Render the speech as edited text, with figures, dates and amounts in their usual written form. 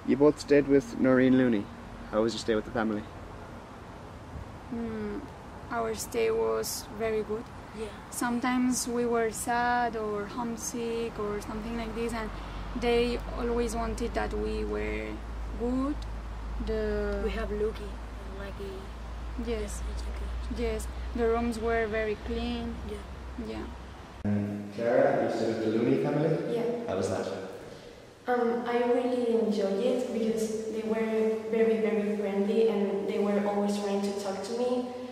You both stayed with Noreen Looney. How was your stay with the family? Our stay was very good. Yeah. Sometimes we were sad or homesick or something like this, and they always wanted that we were good. We have Lucky and Lucky. Yes. It's okay. Yes. The rooms were very clean. Yeah. Yeah. Clara, you stayed with the Looney family? Yeah. How was that? I really enjoyed it because they were very, very friendly and they were always trying to talk to me.